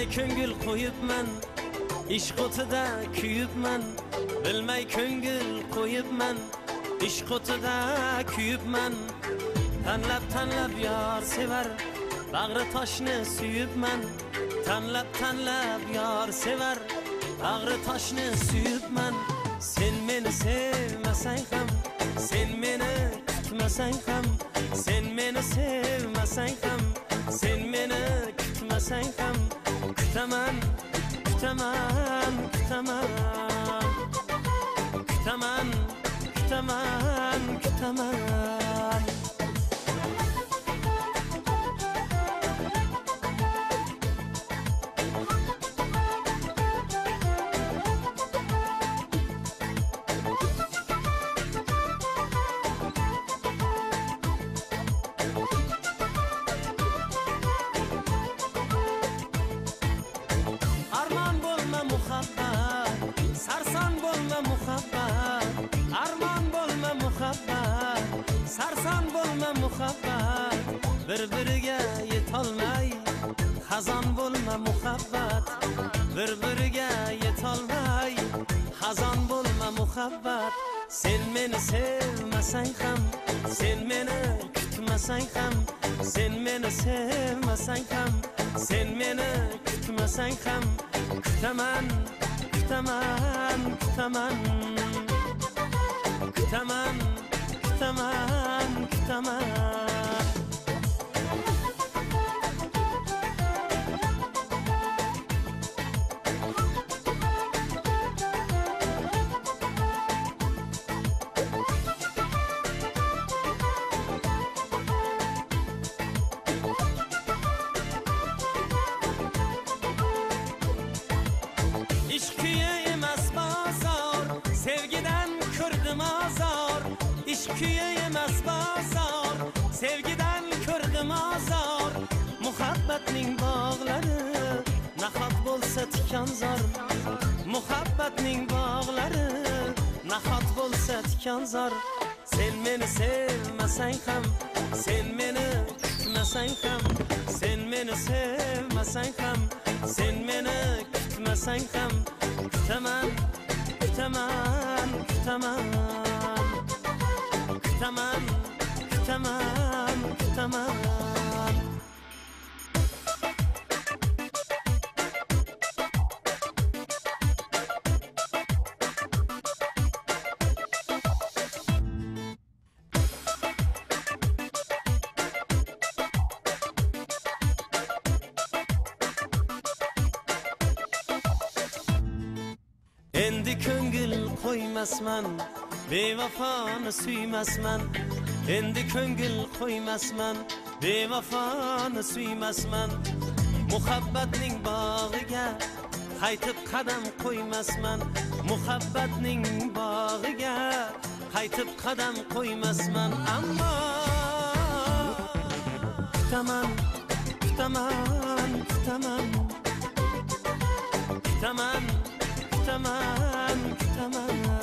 bilmay ko'ngil qo'yibman, ishq o'tida kuyibman. Bilmay ko'ngil qo'yibman, ishq o'tida kuyibman. Tanlab yor sevar, bag'ri toshni suyibman. Tanlab yor sevar, bag'ri toshni suyibman. Sen meni sevmasang ham, sen meni kutmasang ham, sen meni sevmasang ham, sen meni kutmasang ham, kutaman, kutaman, kutaman, kutaman, kutaman, kutaman. Sarson bo'lma muhabbat, armon bo'lma muhabbat, sarson bo'lma muhabbat, bir-biriga yetolmay xazon bo'lma muhabbat, bir-biriga yetolmay xazon bo'lma muhabbat. Sen meni sevmasang ham, sen meni kutmasang ham, sen meni sevmasang ham, sen meni kutmasang ham, kutaman, kutaman, kutaman, kutaman, kutaman, kutaman. İşk kuyi emas bozor, sevgidan ko'rdim azor. İşk kuyi emas bozor, sevgidan ko'rdim azor. Muhabbatning bog'lari nahot bo'lsa tikonzor, muhabbatning bog'lari nahot bo'lsa tikonzor. Sen meni sevmasang ham, sen meni kutmasang ham, sen meni sevmasang ham, sen meni kutmasang ham, kutaman, kutaman, kutaman, kutaman, kutaman, kutaman. Endi ko'ngil qo'ymasman, bevafoni suymasman. Endi ko'ngil qo'ymasman, bevafoni suymasman. Muhabbatning bog'iga qaytib qadam qo'ymasman, muhabbatning bog'iga qaytib qadam qo'ymasman. Ammo kutaman, kutaman, kutaman, kutaman, kutaman, kutaman.